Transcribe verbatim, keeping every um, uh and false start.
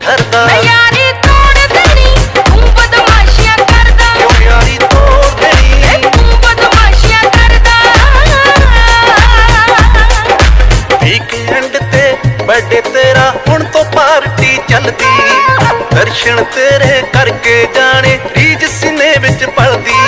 धरदा। मैं यारी तोड़ देनी तू बदमाशियां करदा, क्यों यारी तोड़ देनी तू बदमाशियां करदा। वीकेंड ते बर्थडे तेरा हुण तो पार्टी चलदी, दर्शन तेरे करके जाने रीझ सीने विच पलदी।